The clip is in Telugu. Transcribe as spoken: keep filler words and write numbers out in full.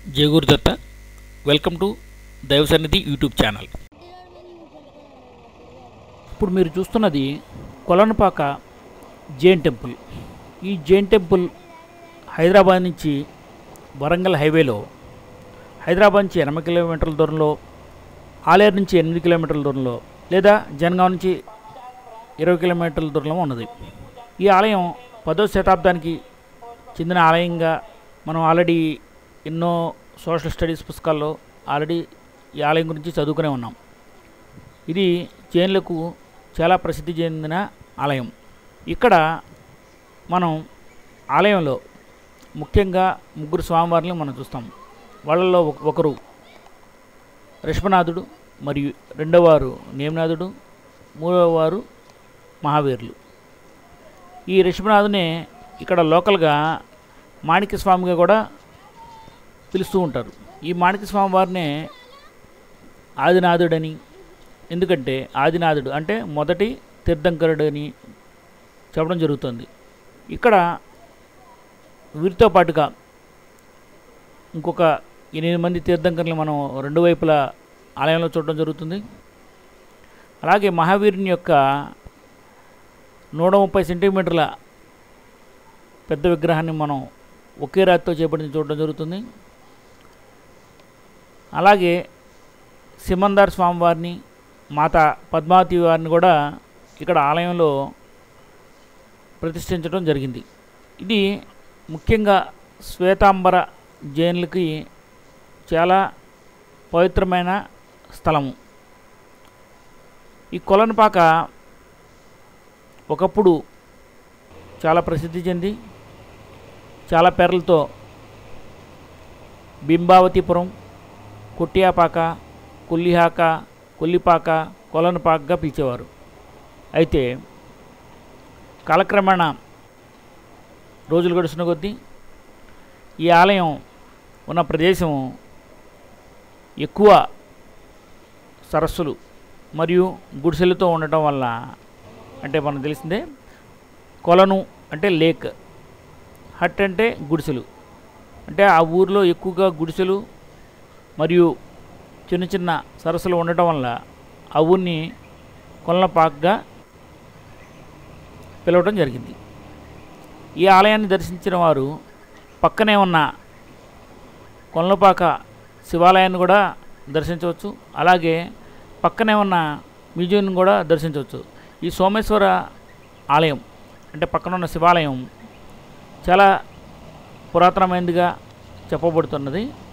జై గురుదత్త. వెల్కమ్ టు దైవ సన్నిధి యూట్యూబ్ ఛానల్. ఇప్పుడు మీరు చూస్తున్నది కొలనుపాక జైన్ టెంపుల్. ఈ జైన్ టెంపుల్ హైదరాబాద్ నుంచి వరంగల్ హైవేలో, హైదరాబాద్ నుంచి ఎనభై కిలోమీటర్ల దూరంలో, ఆలేరు నుంచి ఎనిమిది కిలోమీటర్ల దూరంలో, లేదా జనగాం నుంచి ఇరవై కిలోమీటర్ల దూరంలో ఉన్నది. ఈ ఆలయం పదో శతాబ్దానికి చెందిన ఆలయంగా మనం ఆల్రెడీ ఎన్నో సోషల్ స్టడీస్ పుస్తకాల్లో ఆల్రెడీ ఈ ఆలయం గురించి చదువుకునే ఉన్నాం. ఇది జైన్లకు చాలా ప్రసిద్ధి చెందిన ఆలయం. ఇక్కడ మనం ఆలయంలో ముఖ్యంగా ముగ్గురు స్వామివారిని మనం చూస్తాం. వాళ్ళల్లో ఒకరు రిషభనాథుడు, మరియు రెండవవారు నేమినాథుడు, మూడవవారు మహావీరులు. ఈ రిషభనాథునే ఇక్కడ లోకల్గా మాణిక్య స్వామిగా కూడా పిలుస్తూ ఉంటారు. ఈ మాణిక్య స్వామి వారినే ఆదినాథుడని, ఎందుకంటే ఆదినాథుడు అంటే మొదటి తీర్థంకరుడు అని చెప్పడం జరుగుతుంది. ఇక్కడ వీరితో పాటుగా ఇంకొక ఎనిమిది మంది తీర్థంకరులు మనం రెండు వైపులా ఆలయంలో చూడడం జరుగుతుంది. అలాగే మహావీరుని యొక్క నూట ముప్పై సెంటీమీటర్ల పెద్ద విగ్రహాన్ని మనం ఒకే రాతితో చేపట్టింది చూడడం జరుగుతుంది. అలాగే సిమందార్ స్వామివారిని, మాతా పద్మావతి వారిని కూడా ఇక్కడ ఆలయంలో ప్రతిష్ఠించడం జరిగింది. ఇది ముఖ్యంగా శ్వేతాంబర జైనులకి చాలా పవిత్రమైన స్థలము. ఈ కొలనుపాక ఒకప్పుడు చాలా ప్రసిద్ధి చెంది చాలా పేర్లతో బింబావతిపురం, కొట్టియాపాక, కొల్లిహాక, కొల్లిపాక, కొలనుపాకగా పిలిచేవారు. అయితే కాలక్రమేణా రోజులు గడుస్తున్న కొద్దీ ఈ ఆలయం ఉన్న ప్రదేశం ఎక్కువ సరస్సులు మరియు గుడిసెలతో ఉండటం వల్ల, అంటే మనకు తెలిసిందే కొలను అంటే లేక్, హట్ అంటే గుడిసెలు, అంటే ఆ ఊరిలో ఎక్కువగా గుడిసెలు మరియు చిన్న చిన్న సరస్సులు ఉండటం వల్ల ఆ ఊరిని కొలనుపాకగా పిలవడం జరిగింది. ఈ ఆలయాన్ని దర్శించిన వారు పక్కనే ఉన్న కొలనుపాక శివాలయాన్ని కూడా దర్శించవచ్చు. అలాగే పక్కనే ఉన్న మ్యూజియంను కూడా దర్శించవచ్చు. ఈ సోమేశ్వర ఆలయం అంటే పక్కన ఉన్న శివాలయం చాలా పురాతనమైనదిగా చెప్పబడుతున్నది.